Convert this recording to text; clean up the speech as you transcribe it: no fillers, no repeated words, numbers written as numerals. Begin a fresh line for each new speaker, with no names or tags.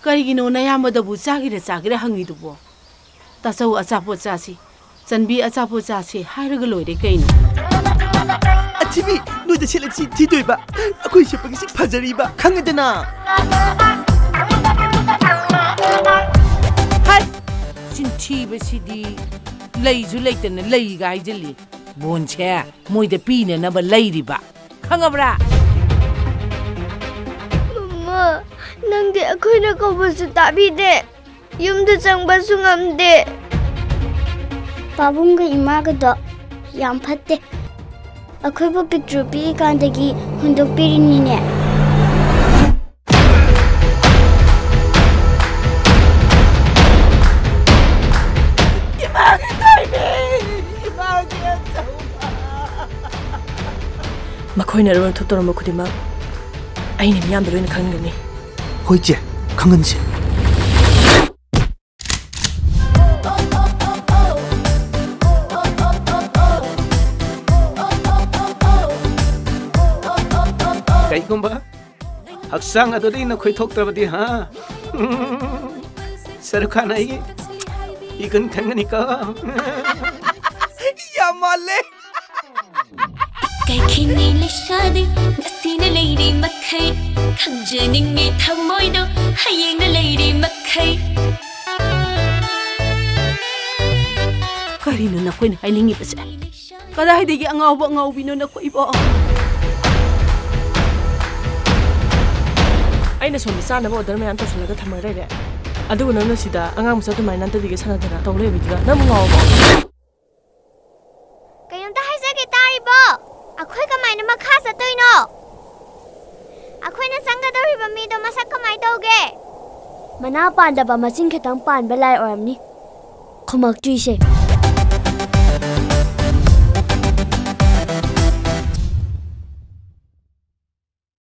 Karigino na yamadabu chagira hangidubo. Tasau achapo chasi. Chanbi achapo chasi hairaga loire kaino.
Achibi noida seleksi thidoiba. Akoi sepagisi phajariba khangedana.
Hai. Chinthi basidi leizu leitana leiga haijali. Bonche moida pina na ba leiriba. Khangabra.
Mama, nangde akoina kabasu tabide. Yumda changbasu ngamde. Babunga imaga do yam phatte. Akoiba picture pi kandagi hundok pirinine.
Imaga taime. Imaga tauba.
Makoina ron thotoramba khudima. Aina miyam dro ina khangani.
Hoije khanganji.
Kaikumba, haksang ado din na koi thok trabadi ha. Sarukana igi, ikan kangani ka.
Yamale.
Kai kini le shadi, nasi na lady makai. Khang jening ngi thamoy do, hayeng na lady makai.
Karino na koin hailingi base. Kada haidigi angau bino na koi bo.
Aina sombi sana ba order mayan to sulaga thamai re. Adu na no sida angang musa to mainan to dige sana dana tawle bidira nam ngau ba.
Kayong ta haisa ke taribo. Akoy kamay na makha sa toino. Akoy na sangga dori ba mi do masak kamay tawge. Mana panda ba masing khetang pan balai oramni. Khumak tui se.